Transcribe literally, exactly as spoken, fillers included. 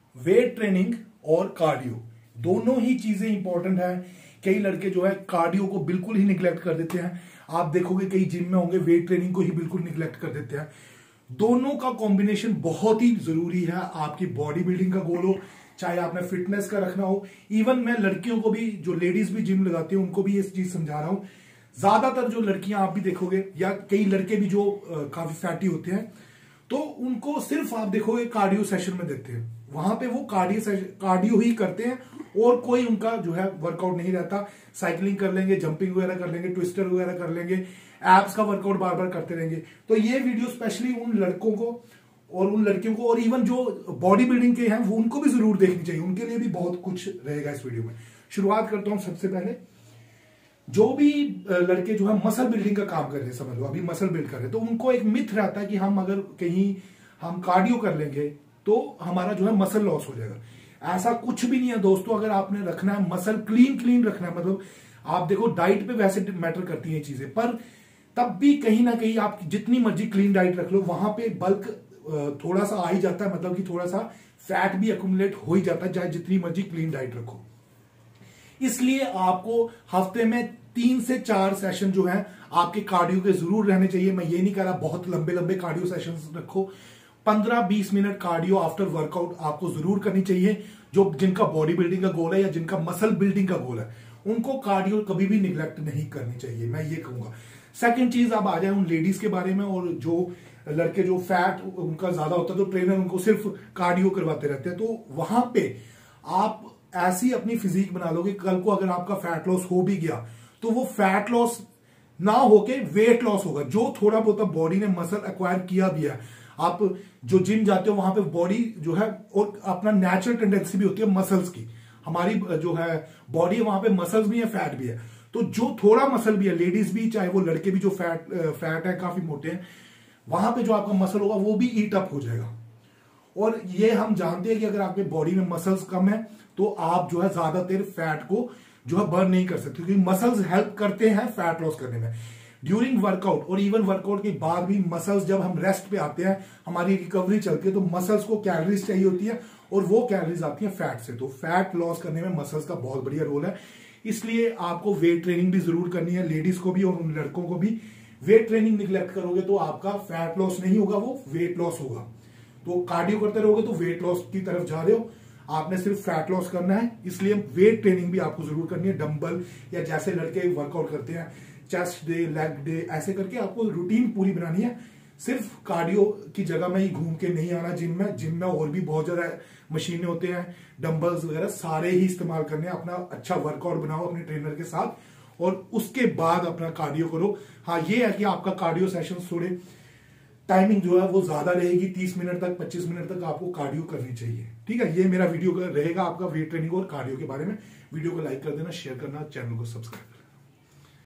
Weight training और cardio दोनों ही चीजें इंपॉर्टेंट है। कई लड़के जो है कार्डियो को बिल्कुल ही निगलेक्ट कर देते हैं। आप देखोगे कई जिम में होंगे वेट ट्रेनिंग को ही बिल्कुल निगलेक्ट कर देते हैं। दोनों का कॉम्बिनेशन बहुत ही जरूरी है। आपकी बॉडी बिल्डिंग का गोल हो, चाहे आपने फिटनेस का रखना हो। इवन मैं लड़कियों को भी, जो लेडीज भी जिम लगाती हैं, उनको भी ये चीज समझा रहा हूं। ज्यादातर जो लड़कियां आप भी देखोगे या कई लड़के भी जो आ, काफी फैटी होते हैं, तो उनको सिर्फ आप देखोगे कार्डियो सेशन में देते हैं। वहां पे वो कार्डियो कार्डियो ही करते हैं और कोई उनका जो है वर्कआउट नहीं रहता। साइकिलिंग कर लेंगे, जंपिंग वगैरह कर लेंगे, ट्विस्टर वगैरह कर लेंगे, एब्स का वर्कआउट बार बार करते रहेंगे। तो ये वीडियो स्पेशली उन लड़कों को और उन लड़कियों को और इवन जो बॉडी बिल्डिंग के हैं वो उनको भी जरूर देखनी चाहिए। उनके लिए भी बहुत कुछ रहेगा इस वीडियो में। शुरुआत करता हूं सबसे पहले, जो भी लड़के जो है मसल बिल्डिंग का काम कर रहे हैं, समझ लो अभी मसल बिल्ड कर रहे हैं, तो उनको एक मिथ रहता है कि हम अगर कहीं हम कार्डियो कर लेंगे तो हमारा जो है मसल लॉस हो जाएगा। ऐसा कुछ भी नहीं है दोस्तों। अगर आपने रखना है मसल क्लीन क्लीन रखना है, मतलब आप देखो डाइट पे वैसे मैटर करती हैं चीजें, पर तब भी कहीं ना कहीं आप जितनी मर्जी क्लीन डाइट रख लो, वहां पे बल्क थोड़ा सा आ ही जाता है, मतलब कि थोड़ा सा फैट भी अकुमुलेट हो ही जाता है, चाहे जितनी मर्जी क्लीन डाइट रखो। इसलिए आपको हफ्ते में तीन से चार सेशन जो है आपके कार्डियो के जरूर रहने चाहिए। मैं ये नहीं कह रहा बहुत लंबे लंबे कार्डियो सेशंस रखो। पंद्रह बीस मिनट कार्डियो आफ्टर वर्कआउट आपको जरूर करनी चाहिए। जो जिनका बॉडी बिल्डिंग का गोल है या जिनका मसल बिल्डिंग का गोल है, उनको कार्डियो कभी भी निगलेक्ट नहीं करनी चाहिए, मैं ये कहूंगा। सेकंड चीज, अब आ जाए उन लेडीज के बारे में। और जो लड़के जो फैट उनका ज्यादा होता है तो ट्रेनर उनको सिर्फ कार्डियो करवाते रहते हैं, तो वहां पे आप ऐसी अपनी फिजिक बना लोगे, कल को अगर आपका फैट लॉस हो भी गया तो वो फैट लॉस ना होके वेट लॉस होगा। जो थोड़ा बहुत बॉडी ने मसल एक्वायर किया भी है, आप जो जिम जाते हो वहां पे बॉडी जो है, और अपना नेचुरल टेंडेंसी भी होती है मसल्स की, हमारी जो है बॉडी है वहां पे मसल्स भी है, फैट भी है। तो जो थोड़ा मसल भी है, लेडीज भी चाहे वो लड़के भी जो फैट फैट है काफी मोटे हैं, वहां पे जो आपका मसल होगा वो भी ईट अप हो जाएगा। और ये हम जानते हैं कि अगर आपके बॉडी में मसल्स कम है तो आप जो है ज्यादा देर फैट को जो है बर्न नहीं कर सकते, क्योंकि मसल्स हेल्प करते हैं फैट लॉस करने में। ड्यूरिंग वर्कआउट और इवन वर्कआउट के बाद भी मसल्स, जब हम रेस्ट पे आते हैं, हमारी रिकवरी चलती है, तो मसल्स को कैलोरीज चाहिए होती है और वो कैलोरीज आती है फैट से। तो फैट लॉस करने में मसल्स का बहुत बढ़िया रोल है। इसलिए आपको वेट ट्रेनिंग भी जरूर करनी है, लेडीज को भी और उन लड़कों को भी। वेट ट्रेनिंग निगलेक्ट करोगे तो आपका फैट लॉस नहीं होगा, वो वेट लॉस होगा। तो कार्डियो करते रहोगे तो वेट लॉस की तरफ जा रहे हो, आपने सिर्फ फैट लॉस करना है। इसलिए वेट ट्रेनिंग भी आपको जरूर करनी है। डंबल या जैसे लड़के वर्कआउट करते हैं, चेस्ट डे, लेग डे, ऐसे करके आपको रूटीन पूरी बनानी है। सिर्फ कार्डियो की जगह में ही घूम के नहीं आना जिम में। जिम में और भी बहुत ज्यादा मशीनें होते हैं, डंबल्स वगैरह सारे ही इस्तेमाल करने हैं। अपना अच्छा वर्कआउट बनाओ अपने ट्रेनर के साथ और उसके बाद अपना कार्डियो करो। हाँ, ये है कि आपका कार्डियो सेशन थोड़े टाइमिंग जो है वो ज्यादा रहेगी, तीस मिनट तक पच्चीस मिनट तक आपको कार्डियो करनी चाहिए। ठीक है, ये मेरा वीडियो रहेगा आपका वेट ट्रेनिंग और कार्डियो के बारे में। वीडियो को लाइक कर देना, शेयर करना, चैनल को सब्सक्राइब करना।